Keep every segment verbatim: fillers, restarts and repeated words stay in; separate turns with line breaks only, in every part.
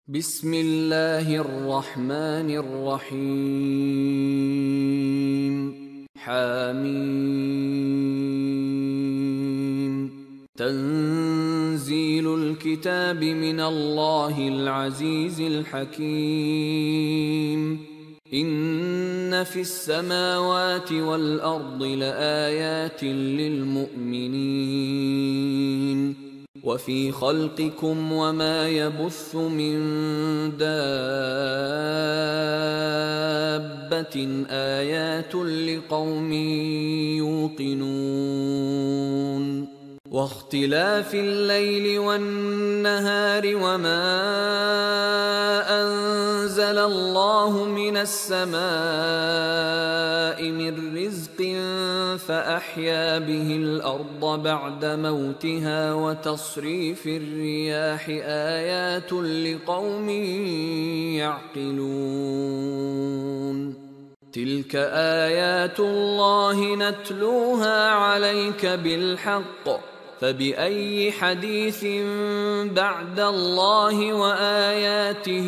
بسم الله الرحمن الرحيم. حميم. تنزيل الكتاب من الله العزيز الحكيم. إن في السماوات والأرض لآيات للمؤمنين وفي خلقكم وما يبث من دابة آيات لقوم يوقنون واختلاف الليل والنهار وما أنزل الله من السماء من رزق فأحيا به الأرض بعد موتها وتصريف الرياح آيات لقوم يعقلون تلك آيات الله نتلوها عليك بالحق فبأي حديث بعد الله وآياته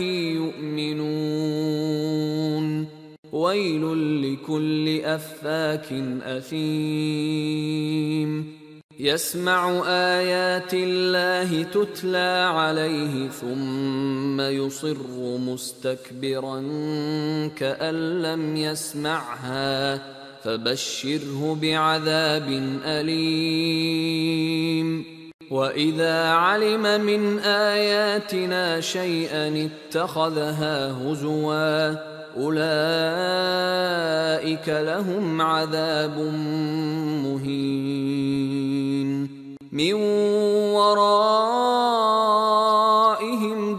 يؤمنون ويل لكل أفاك أثيم يسمع آيات الله تتلى عليه ثم يصر مستكبرا كأن لم يسمعها فبشره بعذاب أليم وإذا علم من آياتنا شيئا اتخذها هزوا أولئك لهم عذاب مهين من ورائهم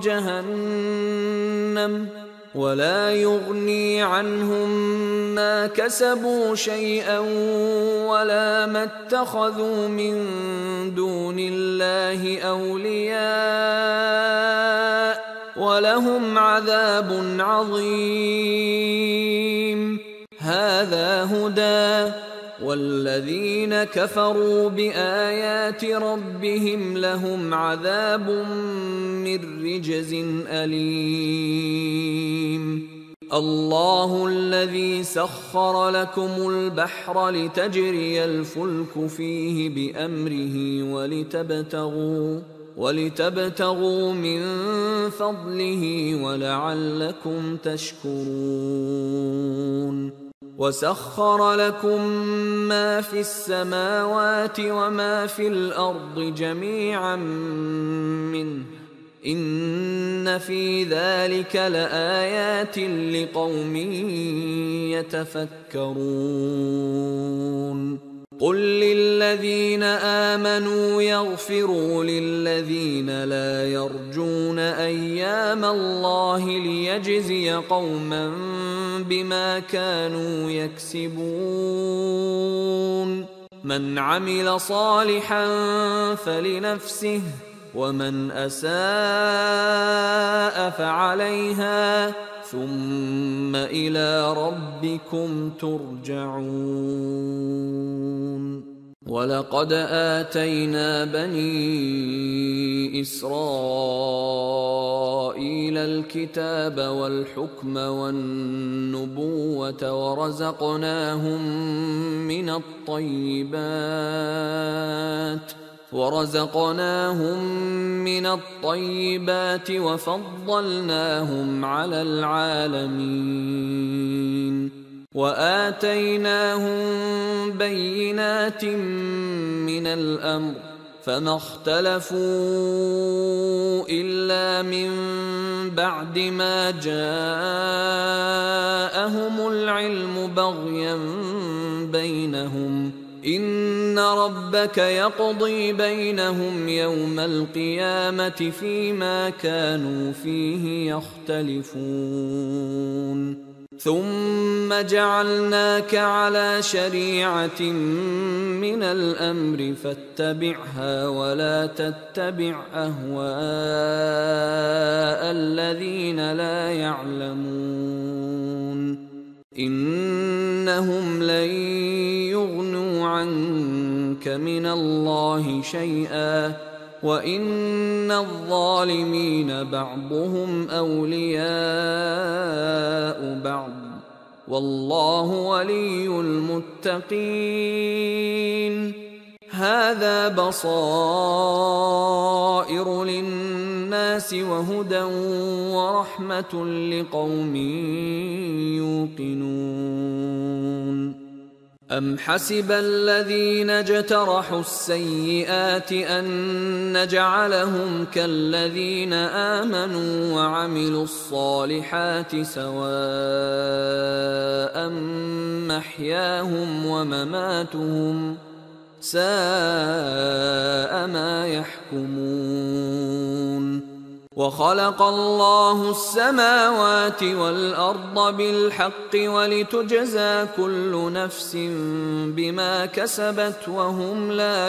جهنم ولا يغني عنهم ما كسبوا شيئا ولا ما اتخذوا من دون الله أولياء ولهم عذاب عظيم هذا هدى والذين كفروا بآيات ربهم لهم عذاب من رجز أليم الله الذي سخر لكم البحر لتجري الفلك فيه بأمره ولتبتغوا ولتبتغوا من فضله ولعلكم تشكرون وسخر لكم ما في السماوات وما في الأرض جميعا منه إن في ذلك لآيات لقوم يتفكرون قل للذين آمنوا يغفروا للذين لا يرجون أيام الله ليجزي قوما بما كانوا يكسبون من عمل صالحا فلنفسه ومن أساء فعليها ثم إلى ربكم ترجعون ولقد آتينا بني إسرائيل الكتاب والحكم والنبوة ورزقناهم من الطيبات ورزقناهم من الطيبات وفضلناهم على العالمين وآتيناهم بينات من الأمر فما اختلفوا إلا من بعد ما جاءهم العلم بغيا بينهم إن ربك يقضي بينهم يوم القيامة فيما كانوا فيه يختلفون ثم جعلناك على شريعة من الأمر فاتبعها ولا تتبع أهواء الذين لا يعلمون إنهم لن يغنوا عنك من الله شيئا وإن الظالمين بعضهم أولياء بعض والله ولي المتقين. هذا بصائر للناس وهدى ورحمة لقوم يوقنون. أم حسب الذين اجترحوا السيئات أن نجعلهم كالذين آمنوا وعملوا الصالحات سواء محياهم ومماتهم ساء ما يحكمون. وخلق الله السماوات والأرض بالحق ولتجزى كل نفس بما كسبت وهم لا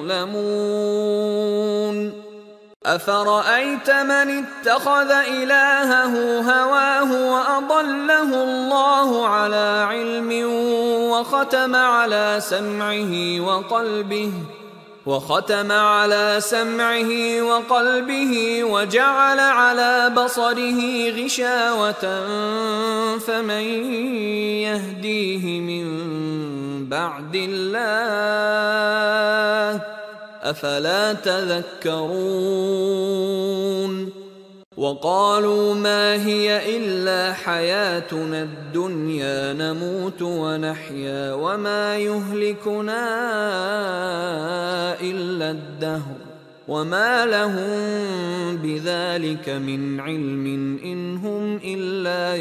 يظلمون. أفرأيت من اتخذ إلهه هواه وأضله الله على علم وختم على سمعه وقلبه وختم على سمعه وقلبه وجعل على بصره غشاوة فمن يهديه من بعد الله أفلا تذكرون. وقالوا ما هي إلا حياتنا الدنيا نموت ونحيا وما يهلكنا إلا الدهر وما لهم بذلك من علم إن هم إلا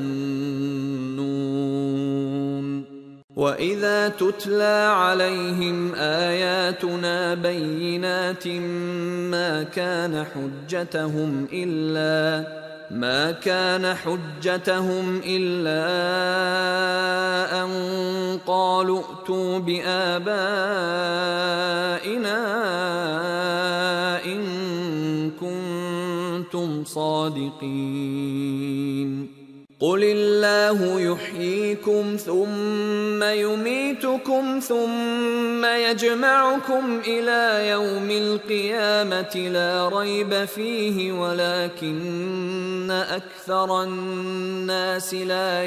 يظنون. وإذا تتلى عليهم آياتنا بينات ما كان حجتهم إلا ما كان حجتهم إلا أن قالوا ائتوا بآبائنا إن كنتم صادقين. قل الله يحييكم ثم يميتكم ثم يجمعكم إلى يوم القيامة لا ريب فيه ولكن أكثر الناس لا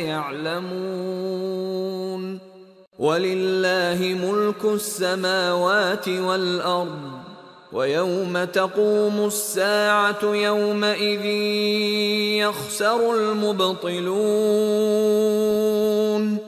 يعلمون. ولله ملك السماوات والأرض ويوم تقوم الساعة يومئذ يخسر المبطلون